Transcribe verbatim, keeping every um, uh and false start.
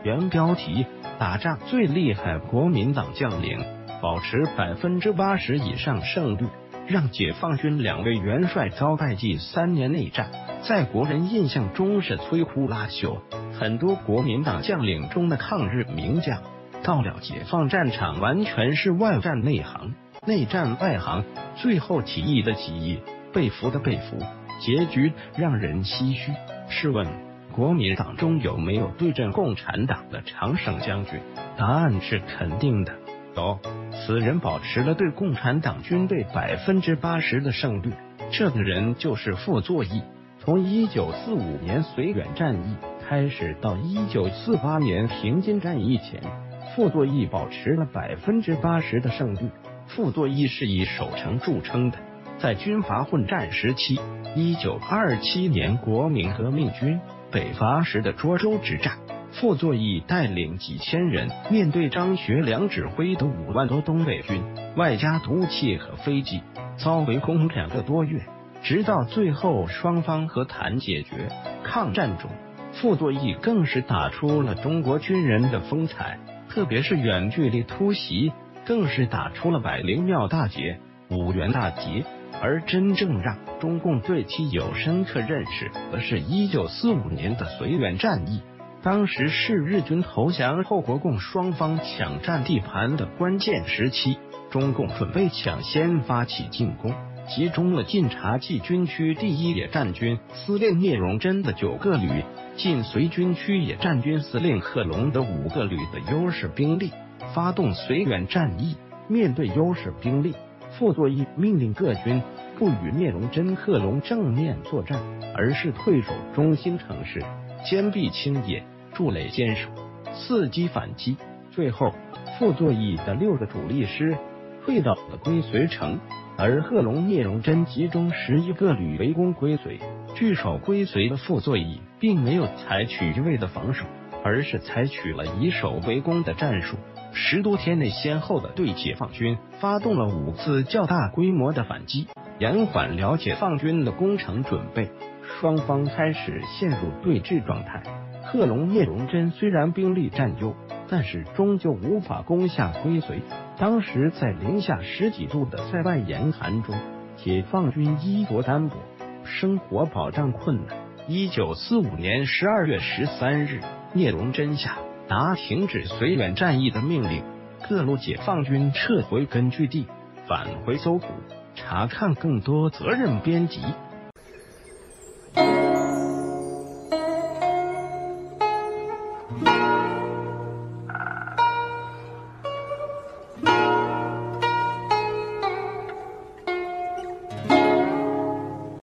原标题：打仗最厉害国民党将领，保持百分之八十以上胜率，让解放军两位元帅遭败记三年内战，在国人印象中是摧枯拉朽。很多国民党将领中的抗日名将，到了解放战场完全是外战内行，内战外行，最后起义的起义，被俘的被俘，结局让人唏嘘。试问国民党中有没有对阵共产党的常胜将军？答案是肯定的，有。此人保持了对共产党军队百分之八十的胜率，这个人就是傅作义。从一九四五年绥远战役开始到一九四八年平津战役前，傅作义保持了百分之八十的胜率。傅作义是以守城著称的，在军阀混战时期，一九二七年国民革命军北伐时的涿州之战，傅作义带领几千人，面对张学良指挥的五万多东北军，外加毒气和飞机，遭围攻两个多月，直到最后双方和谈解决。抗战中，傅作义更是打出了中国军人的风采，特别是远距离突袭，更是打出了百灵庙大捷、五原大捷。而真正让中共对其有深刻认识的是一九四五年的绥远战役。当时是日军投降后国共双方抢占地盘的关键时期，中共准备抢先发起进攻，集中了晋察冀军区第一野战军司令聂荣臻的九个旅、晋绥军区野战军司令贺龙的五个旅的优势兵力，发动绥远战役。面对优势兵力，傅作义命令各军不与聂荣臻、贺龙正面作战，而是退守中心城市，坚壁清野，筑垒坚守，伺机反击。最后，傅作义的六个主力师退到了归绥城，而贺龙、聂荣臻集中十一个旅围攻归绥。据守归绥的傅作义并没有采取一味的防守，而是采取了以守为攻的战术。十多天内，先后的对解放军发动了五次较大规模的反击，延缓了解放军的攻城准备。双方开始陷入对峙状态。贺龙、聂荣臻虽然兵力占优，但是终究无法攻下归绥。当时在零下十几度的塞外严寒中，解放军衣着单薄，生活保障困难。一九四五年十二月十三日，聂荣臻下达停止绥远战役的命令，各路解放军撤回根据地，返回搜捕，查看更多责任编辑。